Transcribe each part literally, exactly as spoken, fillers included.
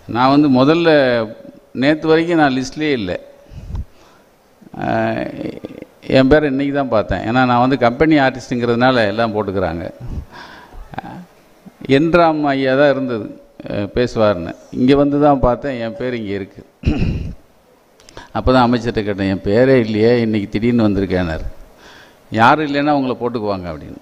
நான் வந்து முதல்ல நேற்று வரைக்கும் நான் லிஸ்ட்லேயே இல்லை. என் பேர் இன்றைக்கி தான் பார்த்தேன். ஏன்னா நான் வந்து கம்பெனி ஆர்டிஸ்ட்டுங்கிறதுனால எல்லாம் போட்டுக்கிறாங்க. என்றாம் ஐயா தான் இருந்தது பேசுவார்னு. இங்கே வந்து தான் பார்த்தேன் என் பேர் இங்கே இருக்குது. அப்போ தான் அமைச்சர்கிட்ட கேட்டேன், என் பேரே இல்லையே இன்றைக்கி திடீர்னு வந்திருக்கேனார். யாரும் இல்லைன்னா அவங்கள போட்டுக்குவாங்க அப்படின்னு.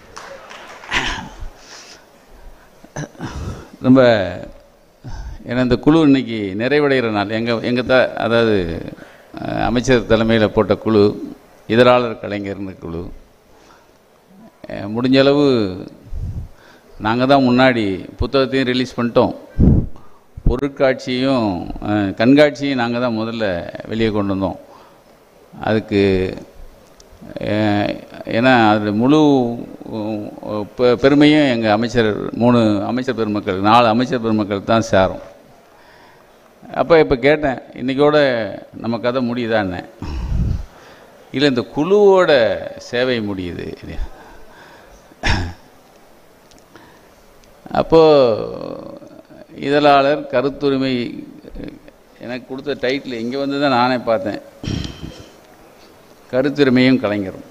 ரொம்ப ஏன்னா இந்த குழு இன்றைக்கி நிறைவடைகிற நாள். எங்கள் எங்கள் த அதாவது அமைச்சர் தலைமையில் போட்ட குழு, இதழாளர் கலைஞர்னு குழு. முடிஞ்ச அளவு நாங்கள் தான் முன்னாடி புத்தகத்தையும் ரிலீஸ் பண்ணிட்டோம், பொருட்காட்சியும் கண்காட்சியும் நாங்கள் தான் முதல்ல வெளியே கொண்டு வந்தோம். அதுக்கு ஏன்னா அது முழு பெருமையும் எங்கள் அமைச்சர் மூணு அமைச்சர் பெருமக்கள் நாலு அமைச்சர் பெருமக்கள் தான் சேரும். அப்போ இப்போ கேட்டேன், இன்றைக்கோட நம்ம கதை முடியுதான்னு. இல்லை, இந்த குழுவோட சேவை முடியுது. அப்போது இதழாளர் கருத்துரிமை எனக்கு கொடுத்த டைட்டில் இங்கே வந்து தான் நானே பார்த்தேன், கருத்துரிமையும் கலைஞரும்.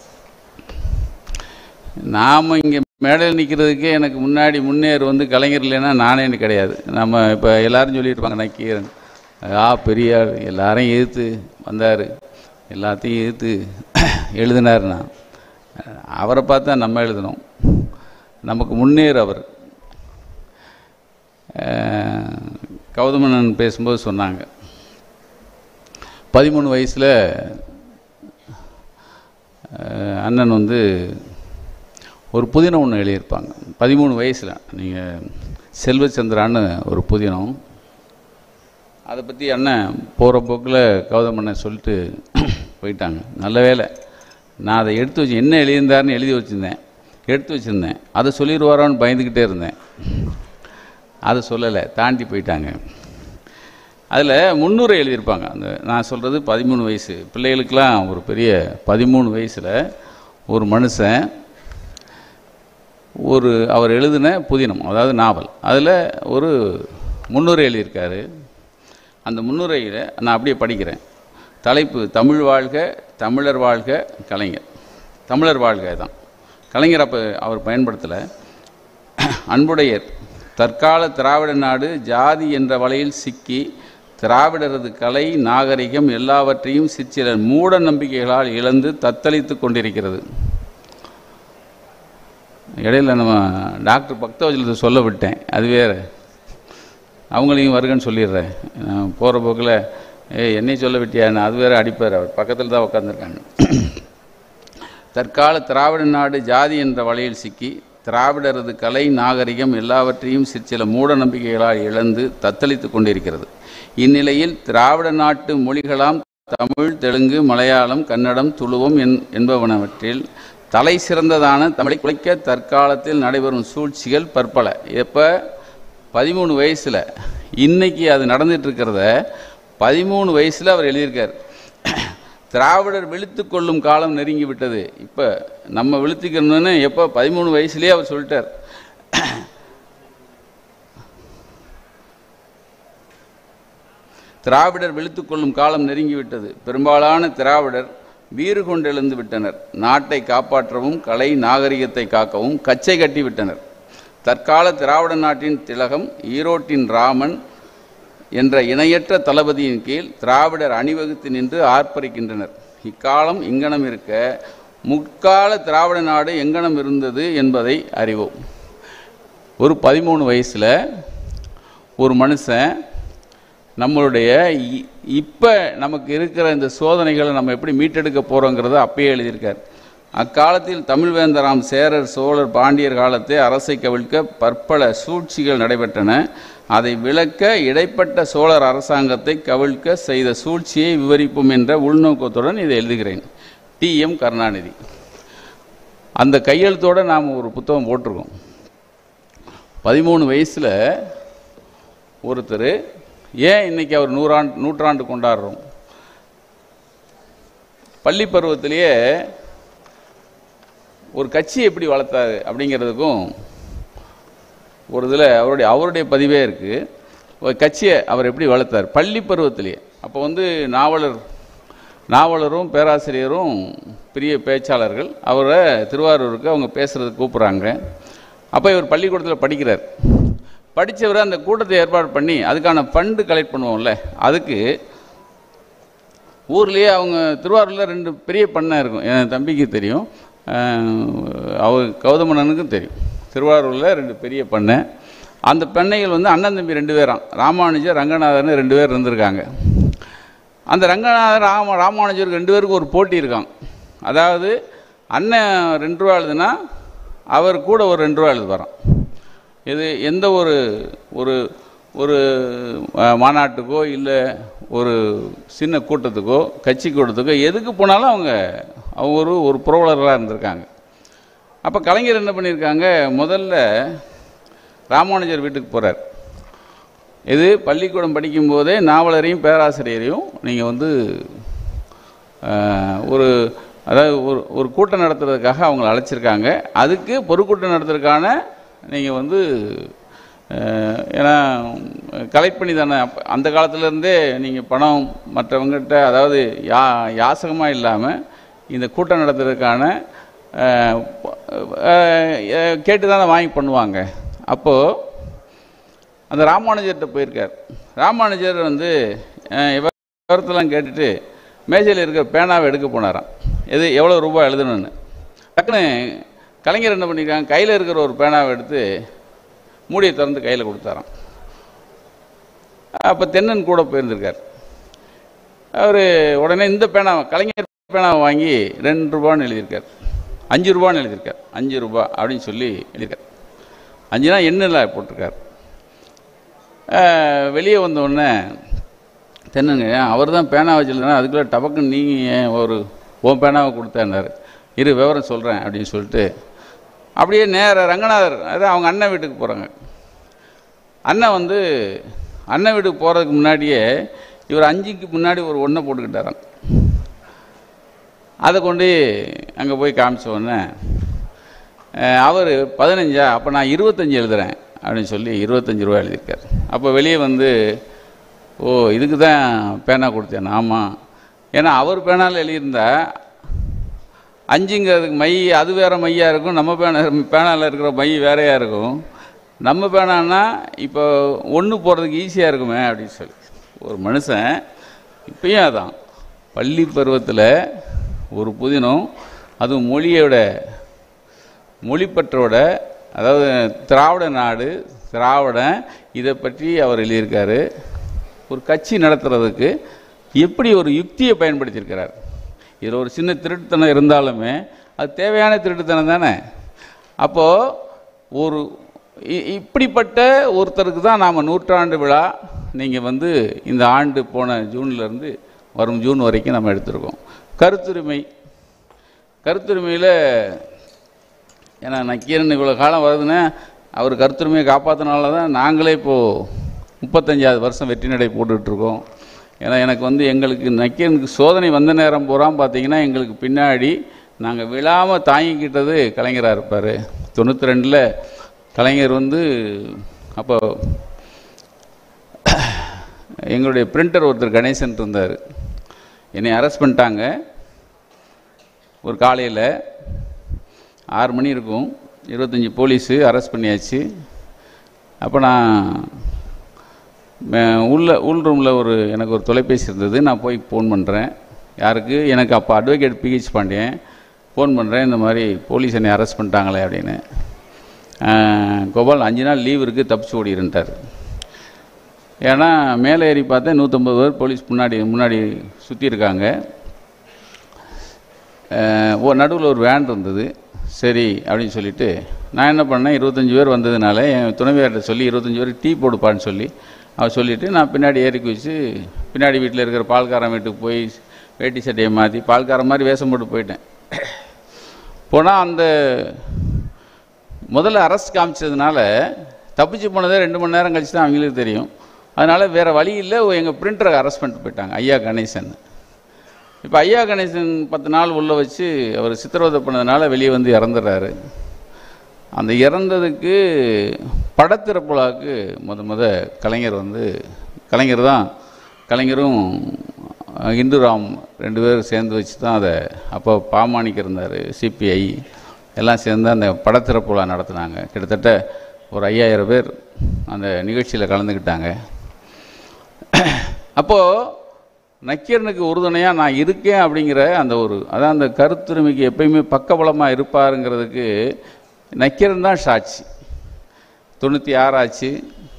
நாம் இங்கே மேடையில் நிற்கிறதுக்கே எனக்கு முன்னாடி முன்னேறு வந்து கலைஞர் இல்லைன்னா நானேன்னு கிடையாது. நம்ம இப்போ எல்லோரும் சொல்லியிருப்பாங்க, நக்கீரன் ஆ பெரிய ஆள், எல்லாரையும் எதிர்த்து வந்தார், எல்லாத்தையும் எதிர்த்து எழுதினார்னா அவரை பார்த்தா நம்ம எழுதணும். நமக்கு முன்னேறு அவர். கௌதமன் பேசும்போது சொன்னாங்க, பதிமூணு வயசில் அண்ணன் வந்து ஒரு புதினம் ஒன்று எழுதியிருப்பாங்க. பதிமூணு வயசில் நீங்கள் செல்வச்சந்திரான்னு ஒரு புதினம். அதை பற்றி அண்ணன் போகிற போக்கில் கௌதமண்ணன் சொல்லிட்டு போயிட்டாங்க. நல்ல வேலை நான் அதை எடுத்து வச்சு என்ன எழுதியிருந்தாருன்னு எழுதி வச்சுருந்தேன், எடுத்து வச்சுருந்தேன். அதை சொல்லிடுவாரான்னு பயந்துக்கிட்டே இருந்தேன். அதை சொல்லலை, தாண்டி போயிட்டாங்க. அதில் முன்னுரை எழுதியிருப்பாங்க. அந்த நான் சொல்கிறது பதிமூணு வயசு பிள்ளைகளுக்கெல்லாம் ஒரு பெரிய பதிமூணு வயசில் ஒரு மனுஷன் ஒரு அவர் எழுதின புதினம், அதாவது நாவல், அதில் ஒரு முன்னுரை எழுதியிருக்காரு. அந்த முன்னுரையில் நான் அப்படியே படிக்கிறேன். தலைப்பு தமிழ் வாழ்க, தமிழர் வாழ்க, கலைஞர். தமிழர் வாழ்க தான் கலைஞர் அப்போ அவர் பயன்படுத்தலை. அன்புடையர், தற்கால திராவிட நாடு ஜாதி என்ற வலையில் சிக்கி திராவிடரது கலை நாகரிகம் எல்லாவற்றையும் சிற்சிலர் மூட நம்பிக்கைகளால் இழந்து தத்தளித்து கொண்டிருக்கிறது. இடையில நம்ம டாக்டர் பக்தவஜலத்தை சொல்ல விட்டேன், அது வேறு. அவங்களையும் வருகன்னு சொல்லிடுறேன். போகிற போக்கில் ஏ என்னையும் சொல்ல விட்டியான்னு அது வேறு அடிப்பார். அவர் பக்கத்தில் தான் உட்காந்துருக்காங்க. தற்கால திராவிட நாடு ஜாதி என்ற வலையில் சிக்கி திராவிடரது கலை நாகரிகம் எல்லாவற்றையும் சிற்சில மூட நம்பிக்கைகளால் இழந்து தத்தளித்து கொண்டிருக்கிறது. இந்நிலையில் திராவிட நாட்டு மொழிகளாம் தமிழ், தெலுங்கு, மலையாளம், கன்னடம், துளுவம் என் என்பவனவற்றில் தலை சிறந்ததான தமிழை குலைக்க தற்காலத்தில் நடைபெறும் சூழ்ச்சிகள் பற்பல. எப்போ பதிமூணு வயசில் இன்னைக்கு அது நடந்துட்டு இருக்கிறத பதிமூணு வயசில் அவர் எழுதியிருக்கார். திராவிடர் விழித்து கொள்ளும் காலம் நெருங்கி விட்டது. இப்போ நம்ம விழித்துக்கணும்னு எப்போ பதிமூணு வயசுலேயே அவர் சொல்லிட்டார். திராவிடர் விழித்து கொள்ளும் காலம் நெருங்கிவிட்டது. பெரும்பாலான திராவிடர் வீறு கொண்டெழுந்து விட்டனர். நாட்டை காப்பாற்றவும் கலை நாகரிகத்தை காக்கவும் கச்சை கட்டி விட்டனர். தற்கால திராவிட நாட்டின் திலகம் ஈரோட்டின் ராமன் என்ற இணையற்ற தளபதியின் கீழ் திராவிடர் அணிவகுத்து நின்று ஆர்ப்பரிக்கின்றனர். இக்காலம் இங்கனம் இருக்க முற்கால திராவிட நாடு எங்கனம் இருந்தது என்பதை அறிவோம். ஒரு பதிமூணு வயசில் ஒரு மனுஷன் நம்மளுடைய இப்போ நமக்கு இருக்கிற இந்த சோதனைகளை நம்ம எப்படி மீட்டெடுக்க போகிறோங்கிறத அப்பயே எழுதியிருக்கார். அக்காலத்தில் தமிழ்வேந்தராம் சேரர் சோழர் பாண்டியர் காலத்தை அரசை கவிழ்க்க பற்பல சூழ்ச்சிகள் நடைபெற்றன. அதை விளக்க இடைப்பட்ட சோழர் அரசாங்கத்தை கவிழ்க்க செய்த சூழ்ச்சியை விவரிப்போம் என்ற உள்நோக்கத்துடன் இதை எழுதுகிறேன். T M Karunanidhi. அந்த கையெழுத்தோடு நாம் ஒரு புத்தகம் போட்டிருக்கோம். பதிமூணு வயசில் ஒருத்தர் ஏன் இன்றைக்கி அவர் நூறாண்டு நூற்றாண்டு கொண்டாடுறோம். பள்ளி பருவத்திலேயே ஒரு கட்சி எப்படி வளர்த்தாரு அப்படிங்கிறதுக்கும் ஒரு இதில் அவருடைய அவருடைய பதிவே இருக்குது. கட்சியை அவர் எப்படி வளர்த்தார் பள்ளி பருவத்திலேயே. அப்போ வந்து நாவலர் நாவலரும் பேராசிரியரும் பெரிய பேச்சாளர்கள். அவரை திருவாரூருக்கு அவங்க பேசுகிறதுக்கு கூப்பிட்றாங்க. அப்போ இவர் பள்ளிக்கூடத்தில் படிக்கிறார். படித்தவர் அந்த கூட்டத்தை ஏற்பாடு பண்ணி அதுக்கான ஃபண்டு கலெக்ட் பண்ணுவோம்ல, அதுக்கு ஊர்லேயே அவங்க திருவாரூரில் ரெண்டு பெரிய பண்ணை இருக்கும். என் தம்பிக்கு தெரியும், அவர் கௌதமனனுக்கும் தெரியும். திருவாரூரில் ரெண்டு பெரிய பண்ணை. அந்த பண்ணைகள் வந்து அண்ணன் தம்பி ரெண்டு பேரும், ராமானுஜர் ரங்கநாதர்னு ரெண்டு பேர் இருந்திருக்காங்க. அந்த ரங்கநாதர் ராம ராமானுஜருக்கு ரெண்டு பேருக்கு ஒரு போட்டி இருக்காங்க. அதாவது அண்ணன் ரெண்டு ரூபா எழுதுனா அவர் கூட ஒரு ரெண்டு ரூபா எழுது வரோம். இது எந்த ஒரு ஒரு ஒரு மாநாட்டுக்கோ இல்லை ஒரு சின்ன கூட்டத்துக்கோ கட்சி கூட்டத்துக்கோ எதுக்கு போனாலும் அவங்க அவங்க ஒரு ஒரு புரவலர்களாக இருந்திருக்காங்க. அப்போ கலைஞர் என்ன பண்ணியிருக்காங்க, முதல்ல ராமானுஜர் வீட்டுக்கு போகிறார். இது பள்ளிக்கூடம் படிக்கும்போதே நாவலரையும் பேராசிரியரையும் நீங்கள் வந்து ஒரு அதாவது ஒரு ஒரு கூட்டம் நடத்துறதுக்காக அவங்கள அழைச்சிருக்காங்க. அதுக்கு பொதுக்கூட்டம் நடத்துறதுக்கான நீங்கள் வந்து ஏன்னா கலெக்ட் பண்ணி தானே அந்த காலத்துலேருந்தே நீங்கள் பணம் மற்றவங்ககிட்ட அதாவது யா யாசகமாக இல்லாமல் இந்த கூட்டம் நடத்துறதுக்கான கேட்டு தானே வாங்கி பண்ணுவாங்க. அப்போது அந்த ராமானுஜர்கிட்ட போயிருக்கார். ராமானுஜர் வந்து விவரத்தெல்லாம் கேட்டுட்டு மேஜையில் இருக்கிற பேனாவை எடுக்க போனாராம். எது எவ்வளோ ரூபாய் எழுதணும்னு. டக்குன்னு கலைஞர் என்ன பண்ணியிருக்காங்க, கையில் இருக்கிற ஒரு பேனாவை எடுத்து மூடியை திறந்து கையில் கொடுத்தாராம். அப்போ தென்னன் கூட போயிருந்திருக்கார். அவர் உடனே இந்த பேனாவை கலைஞர் பேனாவை வாங்கி ரெண்டு ரூபான்னு எழுதியிருக்கார், அஞ்சு ரூபான்னு எழுதியிருக்கார். அஞ்சு ரூபா அப்படின்னு சொல்லி எழுதியிருக்கார். அஞ்சுனா எண்ணில் போட்டிருக்கார். வெளியே வந்தோடனே தென்னங்க அவர் தான் பேனா வச்சுருந்தா அதுக்குள்ளே டபக்குன்னு நீங்கள் ஒரு ஓ பேனாவை கொடுத்தாரு, இரு விவரம் சொல்கிறேன் அப்படின்னு சொல்லிட்டு அப்படியே நேர ரங்கநாதர் அதான் அவங்க அண்ணன் வீட்டுக்கு போகிறாங்க. அண்ணன் வந்து அண்ணன் வீட்டுக்கு போகிறதுக்கு முன்னாடியே இவர் அஞ்சுக்கு முன்னாடி ஒரு ஒன்றை போட்டுக்கிட்டாரான். அதை கொண்டு அங்கே போய் காமிச்ச உடனே அவர் பதினஞ்சா அப்போ நான் இருபத்தஞ்சி எழுதுகிறேன் அப்படின்னு சொல்லி இருபத்தஞ்சி ரூபா எழுதியிருக்கார். அப்போ வெளியே வந்து ஓ இதுக்கு தான் பேனா கொடுத்தேன். ஆமாம், ஏன்னா அவர் பேனாவில் எழுதியிருந்தா அஞ்சுங்கிறதுக்கு மை அது வேறு மையாக இருக்கும், நம்ம பேனா பேனாவில் இருக்கிற மை வேறையாக இருக்கும். நம்ம பேனான்னா இப்போ ஒன்று போகிறதுக்கு ஈஸியாக இருக்குமே அப்படின்னு சொல்லி ஒரு மனுஷன் இப்பயும் அதான் பள்ளி பருவத்தில் ஒரு புதினம் அதுவும் மொழியோட மொழிப்பற்றோட அதாவது திராவிட நாடு திராவிடன் இதை பற்றி அவர் எழுதியிருக்காரு. ஒரு கட்சி நடத்துறதுக்கு எப்படி ஒரு யுக்தியை பயன்படுத்தியிருக்கிறார். இதில் ஒரு சின்ன திருட்டுத்தனம் இருந்தாலுமே அது தேவையான திருட்டுத்தனம் தானே. அப்போது ஒரு இப்படிப்பட்ட ஒருத்தருக்கு தான் நாம் நூற்றாண்டு விழா நீங்கள் வந்து இந்த ஆண்டு போன ஜூன்லேருந்து வரும் ஜூன் வரைக்கும் நம்ம எடுத்திருக்கோம். கருத்துரிமை கருத்துரிமையில் ஏன்னா நக்கீரன் இவ்வளோ காலம் வருதுன்னா அவர் கருத்துரிமையை காப்பாற்றினால தான் நாங்களே இப்போது முப்பத்தஞ்சாவது வருஷம் வெற்றி நடை போட்டுட்ருக்கோம். ஏன்னா எனக்கு வந்து எங்களுக்கு நக்கீரனுக்கு சோதனை வந்த நேரம் பூராம் பார்த்திங்கன்னா எங்களுக்கு பின்னாடி நாங்கள் விழாமல் தாங்கிக்கிட்டது கலைஞராக இருப்பார். தொண்ணூற்றி ரெண்டில் கலைஞர் வந்து அப்போ எங்களுடைய பிரிண்டர் ஒருத்தர் கணேசன் இருந்தார். என்னை அரெஸ்ட் பண்ணிட்டாங்க. ஒரு காலையில் ஆறு மணி இருக்கும், இருபத்தஞ்சி போலீஸு அரெஸ்ட் பண்ணியாச்சு. அப்போ நான் உள்ள உள் ரூமில் ஒரு எனக்கு ஒரு தொலைபேசி இருந்தது. நான் போய் ஃபோன் பண்ணுறேன். யாருக்கு? எனக்கு அப்போ அட்வொகேட் பிஹெச் பாண்டியன் ஃபோன் பண்ணுறேன். இந்த மாதிரி போலீஸ் என்னை அரெஸ்ட் பண்ணிட்டாங்களே அப்படின்னு. கோபால் அஞ்சு நாள் லீவ் இருக்குது, தப்பிச்சு ஓடிருந்தார். ஏன்னா மேலே ஏறி பார்த்தேன் நூற்றம்பது பேர் போலீஸ் முன்னாடி முன்னாடி சுற்றி இருக்காங்க. ஓ நடுவில் ஒரு வேன் இருந்தது. சரி அப்படின்னு சொல்லிவிட்டு நான் என்ன பண்ணேன், இருபத்தஞ்சி பேர் வந்ததுனால என் துணைவியார்கிட்ட சொல்லி இருபத்தஞ்சி பேர் டீ போடுப்பான்னு சொல்லி அவர் சொல்லிவிட்டு நான் பின்னாடி ஏறி குதிச்சு பின்னாடி வீட்டில் இருக்கிற பால்காரன் வீட்டுக்கு போய் வேட்டி சட்டையை மாற்றி பால்காரன் மாதிரி வேஷம் போட்டு போயிட்டேன். போனால் அந்த முதல்ல அரெஸ்ட் காமிச்சதுனால தப்பிச்சு போனதே ரெண்டு மணி நேரம் கழிச்சு தான் அவங்களுக்கு தெரியும். அதனால் வேறு வழி இல்லை, எங்கள் பிரிண்டரை அரெஸ்ட் பண்ணிட்டு போயிட்டாங்க, ஐயா கணேசன். இப்போ ஐயா கணேசன் பத்து நாள் உள்ளே வச்சு அவர் சித்திரவதை பண்ணதுனால வெளியே வந்து இறந்துடுறாரு. அந்த இறந்ததுக்கு படத்திறப்புலாவுக்கு முத முத கலைஞர் வந்து கலைஞர் தான் கலைஞரும் இந்துராம் ரெண்டு பேரும் சேர்ந்து வச்சு தான் அதை அப்போ பாமாணிக்க இருந்தார், சிபிஐ எல்லாம் சேர்ந்து அந்த படத்திறப்புலா நடத்தினாங்க. கிட்டத்தட்ட ஒரு ஐயாயிரம் பேர் அந்த நிகழ்ச்சியில் கலந்துக்கிட்டாங்க. அப்போது நக்கீரனுக்கு உறுதுணையாக நான் இருக்கேன் அப்படிங்கிற அந்த ஒரு அதான் அந்த கருத்துரிமைக்கு எப்பயுமே பக்கபலமாக இருப்பாருங்கிறதுக்கு நக்கீரன் தான் சாட்சி. தொண்ணூற்றி ஆறாச்சு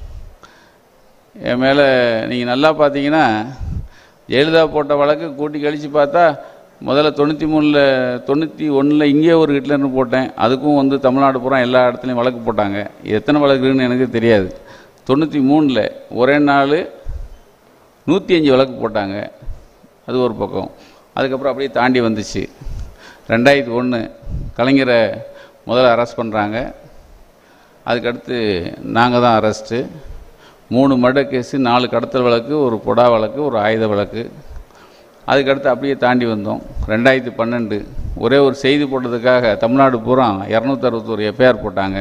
என் மேலே நீங்கள் நல்லா பார்த்தீங்கன்னா ஜெயலலிதா போட்ட வழக்கு கூட்டி கழித்து பார்த்தா முதல்ல தொண்ணூற்றி மூணில் தொண்ணூற்றி ஒன்றில் இங்கே ஒரு ஹிட்லர்னு போட்டேன். அதுக்கும் வந்து தமிழ்நாடு பூரா எல்லா இடத்துலையும் வழக்கு போட்டாங்க. எத்தனை வழக்குன்னு எனக்கு தெரியாது. தொண்ணூற்றி மூணில் ஒரே நாள் நூற்றி அஞ்சு வழக்கு போட்டாங்க. அது ஒரு பக்கம். அதுக்கப்புறம் அப்படியே தாண்டி வந்துச்சு. ரெண்டாயிரத்தி ஒன்று கலைஞரை முதல்ல அரெஸ்ட் பண்ணுறாங்க. அதுக்கடுத்து நாங்கள் தான் அரெஸ்ட்டு. மூணு மர்டர் கேஸு, நாலு கடத்தல் வழக்கு, ஒரு பொடா வழக்கு, ஒரு ஆயுத வழக்கு. அதுக்கடுத்து அப்படியே தாண்டி வந்தோம். ரெண்டாயிரத்தி பன்னெண்டு ஒரே ஒரு செய்தி போட்டதுக்காக தமிழ்நாடு பூரா இரநூத்தி அறுபத்தோரு எஃப்ஐஆர் போட்டாங்க.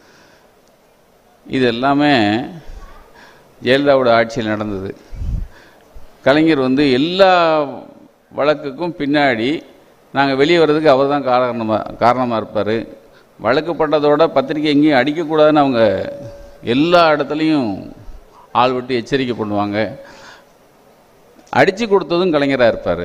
இது எல்லாமே ஜெயலலிதாவோட ஆட்சியில் நடந்தது. கலைஞர் வந்து எல்லா வழக்குக்கும் பின்னாடி நாங்கள் வெளியே வர்றதுக்கு அவர் தான் காரணமாக காரணமாக இருப்பார். வழக்கு பட்டதோட பத்திரிக்கை எங்கேயும் அடிக்கக்கூடாதுன்னு அவங்க எல்லா இடத்துலையும் ஆள் விட்டு எச்சரிக்கை பண்ணுவாங்க. அடித்து கொடுத்ததும் கலைஞராக இருப்பார்.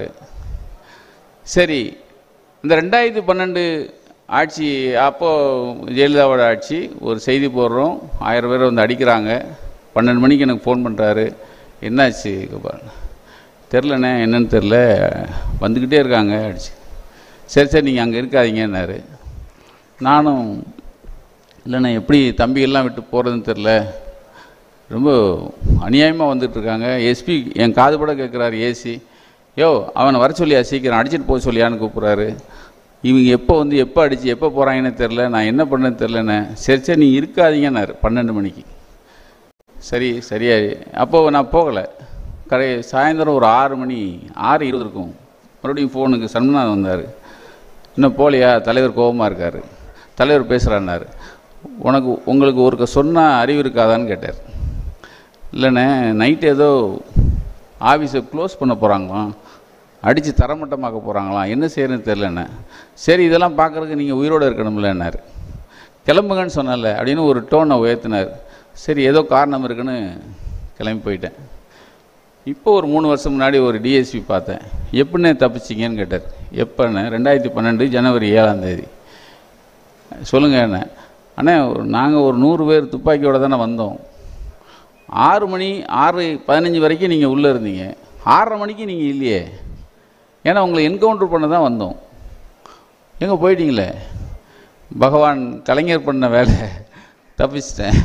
சரி, இந்த ரெண்டாயிரத்தி பன்னெண்டு ஆட்சி அப்போது ஜெயலலிதாவோட ஆட்சி. ஒரு செய்தி போடுறோம், ஆயிரம் பேர் வந்து அடிக்கிறாங்க. பன்னெண்டு மணிக்கு எனக்கு ஃபோன் பண்ணுறாரு. என்னாச்சு கோபால்? தெரிலண்ணே, என்னன்னு தெரில, வந்துக்கிட்டே இருக்காங்க அடிச்சு. சரி சரி நீங்கள் அங்கே இருக்காதீங்கன்னாரு. நானும் இல்லைண்ணே, எப்படி தம்பிகள்லாம் விட்டு போகிறதுன்னு தெரில, ரொம்ப அநியாயமாக வந்துட்டுருக்காங்க. எஸ்பி என் காது கூட கேட்குறாரு. ஏசி யோ அவனை வர சொல்லியா, சீக்கிரம் அடிச்சுட்டு போக சொல்லியான்னு கூப்பிட்றாரு. இவங்க எப்போ வந்து எப்போ அடித்து எப்போ போகிறாங்கன்னு தெரில, நான் என்ன பண்ணேன்னு தெரிலண்ணே. சரி சரி நீங்கள் இருக்காதீங்கன்னாரு பன்னெண்டு மணிக்கு. சரி சரியா. அப்போது நான் போகலை. கடை சாயந்தரம் ஒரு ஆறு மணி ஆறு இருபது இருக்கும். மறுபடியும் ஃபோனுக்கு சண்முகநாதன் வந்தார். இன்னும் போகலையா, தலைவர் கோபமாக இருக்கார். தலைவர் பேசுகிறான்னாரு. உனக்கு உங்களுக்கு ஒருக்க சொன்னால் அறிவு இருக்காதான்னு கேட்டார். இல்லைண்ணே, நைட்டு ஏதோ ஆஃபீஸை க்ளோஸ் பண்ண போகிறாங்களாம், அடித்து தரமட்டமாக்க போகிறாங்களாம், என்ன செய்யறதுன்னு தெரிலண்ணே. சரி, இதெல்லாம் பார்க்குறதுக்கு நீங்கள் உயிரோடு இருக்கணும்லன்னாரு. கிளம்புங்கன்னு சொன்னல அப்படின்னு ஒரு டோனை உயர்த்தினார். சரி, ஏதோ காரணம் இருக்குன்னு கிளம்பி போயிட்டேன். இப்போ ஒரு மூணு வருஷம் முன்னாடி ஒரு டிஎஸ்பி பார்த்தேன். எப்படின்னே தப்பிச்சிங்கன்னு கேட்டார். எப்போண்ணே? ரெண்டாயிரத்தி பன்னெண்டு ஜனவரி ஏழாம் தேதி. சொல்லுங்கள் என்ன அண்ணே, நாங்கள் ஒரு நூறு பேர் துப்பாக்கியோடு தானே வந்தோம். ஆறு மணி ஆறு பதினஞ்சு வரைக்கும் நீங்கள் உள்ளே இருந்தீங்க. ஆறரை மணிக்கு நீங்கள் இல்லையே, ஏன்னா உங்களை என்கவுண்டர் பண்ண தான் வந்தோம். எங்கே போயிட்டீங்களே? பகவான் கலைஞர் பண்ண வேலை, தப்பிச்சிட்டேன்.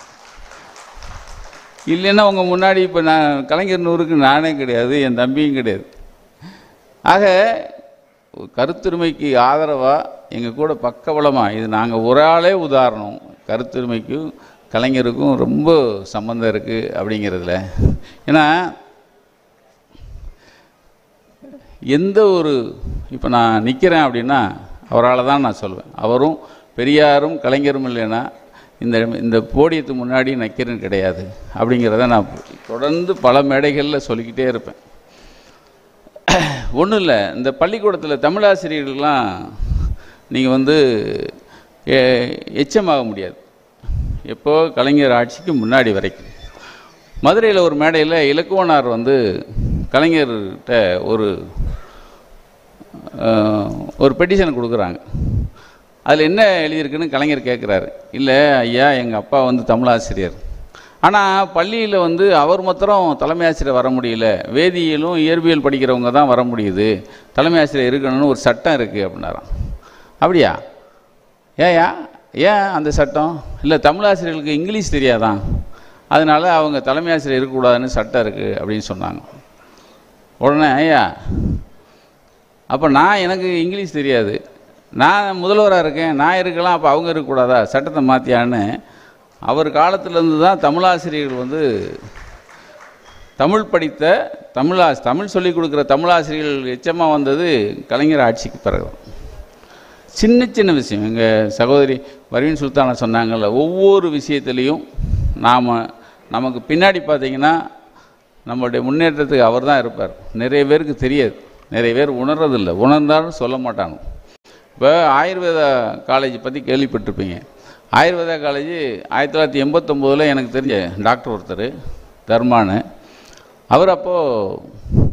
இல்லைன்னா உங்கள் முன்னாடி இப்போ நான் கலைஞர் நூறுக்கு நானே கிடையாது, என் தம்பியும் கிடையாது. ஆக கருத்துரிமைக்கு ஆதரவாக எங்கள் கூட பக்கபலமாக, இது நாங்கள் ஒரு ஆளே உதாரணம், கருத்துரிமைக்கும் கலைஞருக்கும் ரொம்ப சம்மந்தம் இருக்குது அப்படிங்கிறதுல. ஏன்னா எந்த ஒரு இப்போ நான் நிற்கிறேன் அப்படின்னா அவரால் தான் நான் சொல்லுவேன். அவரும் பெரியாரும் கலைஞரும் இல்லைன்னா இந்த இந்த போடியத்துக்கு முன்னாடி நக்கீரன் கிடையாது அப்படிங்கிறத நான் தொடர்ந்து பல மேடைகளில் சொல்லிக்கிட்டே இருப்பேன். ஒன்றும் இல்லை, இந்த பள்ளிக்கூடத்தில் தமிழாசிரியர்கள்லாம் நீங்கள் வந்து எச்சமாக முடியாது. எப்போ கலைஞர் ஆட்சிக்கு முன்னாடி வரைக்கும் மதுரையில் ஒரு மேடையில் இலக்குவனார் வந்து கலைஞர்கிட்ட ஒரு ஒரு பெட்டிஷன் கொடுக்குறாங்க. அதில் என்ன எழுதியிருக்குன்னு கலைஞர் கேட்குறாரு. இல்லை ஐயா, எங்கள் அப்பா வந்து தமிழாசிரியர், ஆனால் பள்ளியில் வந்து அவர் மாத்திரம் தலைமை ஆசிரியர் வர முடியல, வேதியியலும் இயற்பியல் படிக்கிறவங்க தான் வர முடியுது, தலைமை ஆசிரியர் இருக்கணும்னு ஒரு சட்டம் இருக்குது அப்படின்னாராம். அப்படியா? ஏயா ஏன் அந்த சட்டம்? இல்லை, தமிழாசிரியர்களுக்கு இங்கிலீஷ் தெரியாதான், அதனால் அவங்க தலைமை ஆசிரியர் இருக்கக்கூடாதுன்னு சட்டம் இருக்குது அப்படின்னு சொன்னாங்க. உடனே ஐயா, அப்போ நான் எனக்கு இங்கிலீஷ் தெரியாது, நான் முதல்வராக இருக்கேன், நான் இருக்கலாம், அப்போ அவங்க இருக்கக்கூடாதா, சட்டத்தை மாற்றியான்னு அவர் காலத்திலேருந்து தான் தமிழாசிரியர்கள் வந்து தமிழ் படித்த தமிழா தமிழ் சொல்லிக் கொடுக்குற தமிழாசிரியர்கள் எச்சமாக வந்தது கலைஞர் ஆட்சிக்கு பிறகு. சின்ன சின்ன விஷயம் எங்கள் சகோதரி பர்வீன் சுல்தானா சொன்னாங்கள்ல, ஒவ்வொரு விஷயத்துலேயும் நாம் நமக்கு பின்னாடி பார்த்திங்கன்னா நம்மளுடைய முன்னேற்றத்துக்கு அவர் தான் இருப்பார். நிறைய பேருக்கு தெரியாது, நிறைய பேர் உணர்றதில்லை, உணர்ந்தாலும் சொல்ல மாட்டாங்க. இப்போ ஆயுர்வேதா காலேஜ் பற்றி கேள்விப்பட்டிருப்பீங்க. ஆயுர்வேதா காலேஜ் ஆயிரத்தி தொள்ளாயிரத்தி எண்பத்தொம்போதில் எனக்கு தெரிஞ்ச டாக்டர் ஒருத்தர் தர்மானு, அவர் அப்போது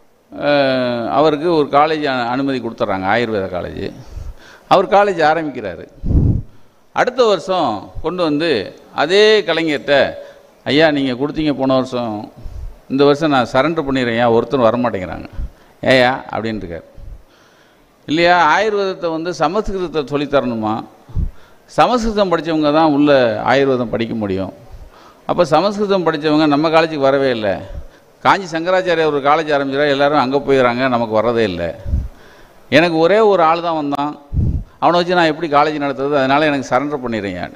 அவருக்கு ஒரு காலேஜ் அனுமதி கொடுத்துட்றாங்க, ஆயுர்வேதா காலேஜ். அவர் காலேஜ் ஆரம்பிக்கிறாரு. அடுத்த வருஷம் கொண்டு வந்து அதே கலைஞர்கிட்ட, ஐயா நீங்கள் கொடுத்தீங்க போன வருஷம், இந்த வருஷம் நான் சரண்டர் பண்ணிடுறேன், ஏன் ஒருத்தர் வரமாட்டேங்கிறாங்க, ஏயா அப்படின்னு இருக்கார். இல்லையா, ஆயுர்வேதத்தை வந்து சமஸ்கிருதத்தை சொல்லித்தரணுமா, சமஸ்கிருதம் படித்தவங்க தான் உள்ள ஆயுர்வேதம் படிக்க முடியும். அப்போ சமஸ்கிருதம் படித்தவங்க நம்ம காலேஜுக்கு வரவே இல்லை. காஞ்சி சங்கராச்சாரியார் ஒரு காலேஜ் ஆரம்பிச்சிடா, எல்லோரும் அங்கே போயிடறாங்க, நமக்கு வரதே இல்லை. எனக்கு ஒரே ஒரு ஆள் தான் வந்தான், அவனை வச்சு நான் எப்படி காலேஜ் நடத்துறது, அதனால் எனக்கு சரண்டர் பண்ணிடுறேன்.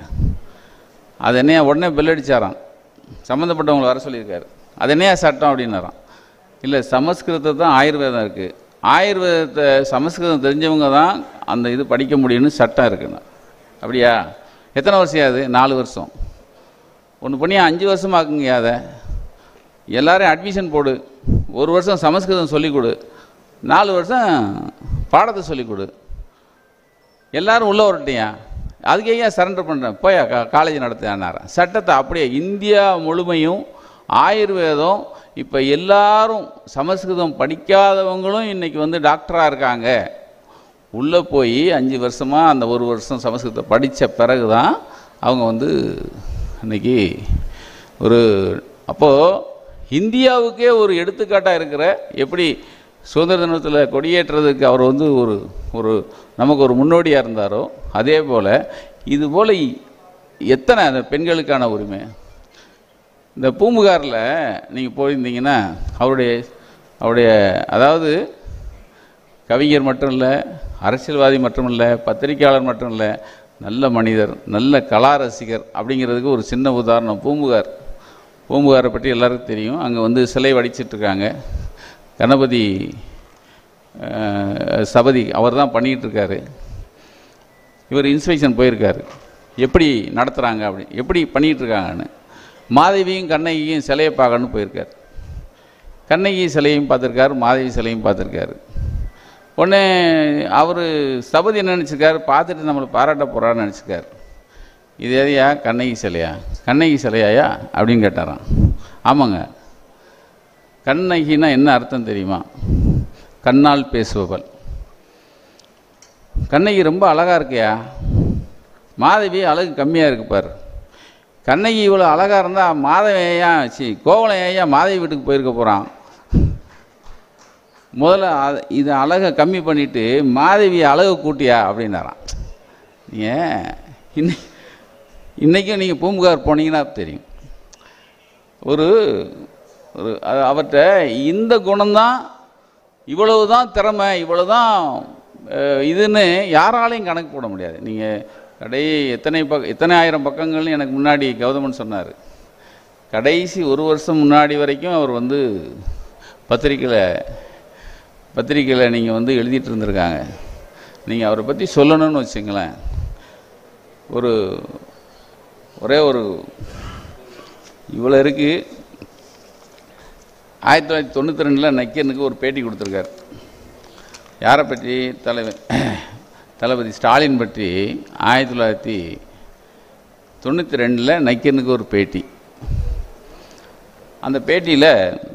அது என்னையா உடனே பெல் அடித்தாரான், சம்மந்தப்பட்டவங்களை வர சொல்லியிருக்காரு. அது என்னையா சட்டம் அப்படின்னாரான். இல்லை, சமஸ்கிருதத்தை தான் ஆயுர்வேதம் இருக்குது, ஆயுர்வேதத்தை சமஸ்கிருதம் தெரிஞ்சவங்க தான் அந்த இது படிக்க முடியும்னு சட்டம் இருக்குண்ணா. அப்படியா, எத்தனை வருஷம் அது? நாலு வருஷம். ஒன்று பண்ணி அஞ்சு வருஷமாக்குங்க. அதை எல்லோரும் அட்மிஷன் போடு, ஒரு வருஷம் சமஸ்கிருதம் சொல்லிக் கொடு, நாலு வருஷம் பாடத்தை சொல்லிக் கொடு, எல்லோரும் உள்ளே வரட்டியா, அதுக்கு ஏன் சரண்டர் பண்ணுறேன், போய் கா காலேஜ் நடத்தினார். சட்டத்தை அப்படியே இந்தியா முழுமையும் ஆயுர்வேதம் இப்போ எல்லாரும் சமஸ்கிருதம் படிக்காதவங்களும் இன்றைக்கி வந்து டாக்டராக இருக்காங்க. உள்ளே போய் அஞ்சு வருஷமாக அந்த ஒரு வருஷம் சமஸ்கிருதத்தை படித்த பிறகு தான் அவங்க வந்து இன்றைக்கி ஒரு, அப்போது இந்தியாவுக்கே ஒரு எடுத்துக்காட்டாக இருக்கிற, எப்படி சுதந்திர தினத்தில் கொடியேற்றுறதுக்கு அவர் வந்து ஒரு ஒரு நமக்கு ஒரு முன்னோடியாக இருந்தாரோ, அதே போல் இது போல் எத்தனை அந்த பெண்களுக்கான உரிமை. இந்த பூம்புகாரில் நீங்கள் போயிருந்தீங்கன்னா அவருடைய அவருடைய அதாவது கவிஞர் மட்டும் இல்லை, அரசியல்வாதி மட்டும் இல்லை, பத்திரிகையாளர் மட்டும் இல்லை, நல்ல மனிதர், நல்ல கலா ரசிகர் அப்படிங்கிறதுக்கு ஒரு சின்ன உதாரணம் பூம்புகார். பூம்புகாரை பற்றி எல்லாருக்கும் தெரியும். அங்கே வந்து சிலை வடிச்சிட்ருக்காங்க, கணபதி சபதி அவர் தான் பண்ணிகிட்ருக்காரு. இவர் இன்ஸ்பெக்ஷன் போயிருக்காரு, எப்படி நடத்துகிறாங்க அப்படி எப்படி பண்ணிகிட்ருக்காங்கன்னு. மாதவியும் கண்ணகியும் சிலையை பார்க்கணுன்னு போயிருக்கார். கண்ணகி சிலையும் பார்த்துருக்காரு, மாதவி சிலையும் பார்த்துருக்காரு. உடனே அவர் சபதி என்ன நினச்சிருக்காரு, பார்த்துட்டு நம்மளை பாராட்ட போகிறான்னு நினச்சிருக்காரு. இது எதையா, கண்ணகி சிலையா, கண்ணகி சிலையாயா அப்படின்னு கேட்டாராம். ஆமாங்க, கண்ணகின்னா என்ன அர்த்தம் தெரியுமா, கண்ணால் பேசுபவள். கண்ணகி ரொம்ப அழகாக இருக்கையா, மாதவி அழகு கம்மியாக இருக்குப்பார். கண்ணகி இவ்வளோ அழகாக இருந்தால் மாதவி ஏயா சி கோவலம் ஏயா மாதவி வீட்டுக்கு போயிருக்க போகிறான். முதல்ல அது இதை அழகை கம்மி பண்ணிவிட்டு மாதவி அழகை கூட்டியா அப்படின்னாரான். ஏன் இன்னை இன்றைக்கும் நீங்கள் பூம்புகார் போனீங்கன்னா தெரியும். ஒரு ஒரு அவர்கிட்ட இந்த குணம்தான், இவ்வளவு தான் திறமை, இவ்வளவு தான் இதுன்னு யாராலையும் கணக்கு போட முடியாது. நீங்கள் கடை எத்தனை பக்க எத்தனை ஆயிரம் பக்கங்கள்னு எனக்கு முன்னாடி கௌதமன் சொன்னார். கடைசி ஒரு வருஷம் முன்னாடி வரைக்கும் அவர் வந்து பத்திரிக்கையில் பத்திரிக்கையில் நீங்கள் வந்து எழுதிட்டு இருந்திருக்காங்க. நீங்கள் அவரை பற்றி சொல்லணும்னு வச்சுங்களேன், ஒரு ஒரே ஒரு இவ்வளோ இருக்குது. ஆயிரத்தி தொள்ளாயிரத்தி தொண்ணூற்றி ரெண்டில் நக்கீரனுக்கு ஒரு பேட்டி கொடுத்துருக்கார். யாரை பற்றி? தலைவர் தளபதி ஸ்டாலின் பற்றி ஆயிரத்தி தொள்ளாயிரத்தி தொண்ணூற்றி ரெண்டில் நக்கீரனுக்கு ஒரு பேட்டி. அந்த பேட்டியில்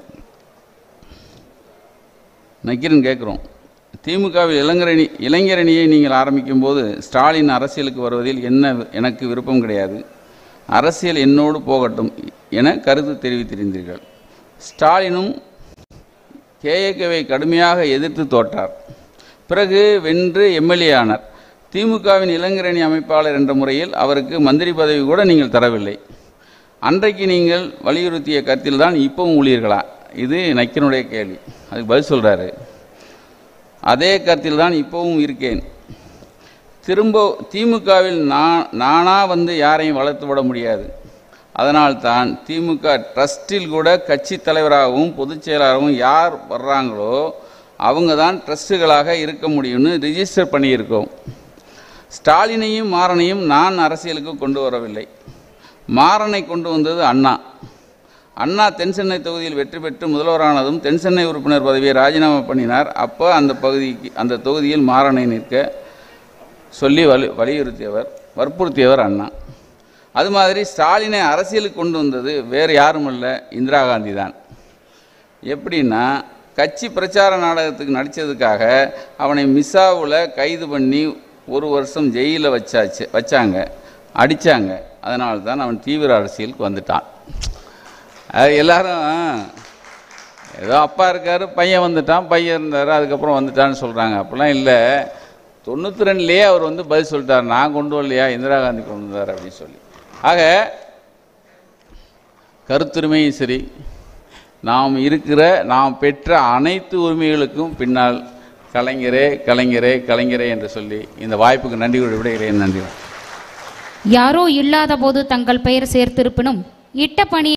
நக்கீரன் கேட்குறோம், திமுகவில் இளைஞரணி இளைஞரணியை நீங்கள் ஆரம்பிக்கும் போது ஸ்டாலின் அரசியலுக்கு வருவதில் என்ன எனக்கு விருப்பம் கிடையாது, அரசியல் என்னோடு போகட்டும் என கருத்து தெரிவித்திருந்தீர்கள். ஸ்டாலினும் கேஏகேவை கடுமையாக எதிர்த்து தோற்றார். பிறகு வென்று எம்எல்ஏ ஆனார். திமுகவின் இளைஞரணி அமைப்பாளர் என்ற முறையில் அவருக்கு மந்திரி பதவி கூட நீங்கள் தரவில்லை. அன்றைக்கு நீங்கள் வலியுறுத்திய கருத்தில் தான் இப்பவும் ஊழியர்களா? இது நக்கீரனுடைய கேள்வி. அதுக்கு பதில் சொல்கிறாரு, அதே கருத்தில் தான் இப்பவும் இருக்கேன். திரும்ப திமுகவில் நான் நானாக வந்து யாரையும் வளர்த்து விட முடியாது. அதனால் தான் திமுக ட்ரஸ்டில் கூட கட்சி தலைவராகவும் பொதுச் செயலாளராகவும் யார் வர்றாங்களோ அவங்க தான் ட்ரஸ்ட்டுகளாக இருக்க முடியும்னு ரிஜிஸ்டர் பண்ணியிருக்கோம். ஸ்டாலினையும் மாறனையும் நான் அரசியலுக்கு கொண்டு வரவில்லை. மாறனை கொண்டு வந்தது அண்ணா. அண்ணா தென்சென்னை தொகுதியில் வெற்றி பெற்று முதல்வரானதும் தென்சென்னை உறுப்பினர் பதவியை ராஜினாமா பண்ணினார். அப்போ அந்த பகுதிக்கு அந்த தொகுதியில் மாறனை நிற்க சொல்லி வலி வலியுறுத்தியவர் வற்புறுத்தியவர் அண்ணா. அது மாதிரி ஸ்டாலினை அரசியலுக்கு கொண்டு வந்தது வேறு யாரும் இல்லை, இந்திரா காந்தி தான். எப்படின்னா, கட்சி பிரச்சார நாடகத்துக்கு நடித்ததுக்காக அவனை மிஸ்ஸாவில் கைது பண்ணி ஒரு வருஷம் ஜெயிலில் வச்சாச்சு வச்சாங்க அடித்தாங்க. அதனால தான் அவன் தீவிர அரசியலுக்கு வந்துட்டான். அது எல்லாரும் ஏதோ அப்பா இருக்கார், பையன் வந்துட்டான், பையன் இருந்தார், அதுக்கப்புறம் வந்துட்டான்னு சொல்கிறாங்க. அப்படிலாம் இல்லை. தொண்ணூற்றி ரெண்டுலேயே அவர் வந்து பதில் சொல்லிட்டார், நான் கொண்டு வரலையா, இந்திரா காந்தி கொண்டு வந்தார் அப்படின்னு சொல்லி. ஆக கருத்துரிமையும் சரி, நாம் இருக்கிற நாம் பெற்ற அனைத்து உரிமைகளுக்கும் பின்னால் கலைஞரே கலைஞரே கலைஞரே என்று சொல்லி இந்த வாய்ப்புக்கு நன்றி விடைகிறேன். நன்றி. யாரோ இல்லாத போது தங்கள் பெயர் சேர்த்திருப்பினும் இட்ட பணி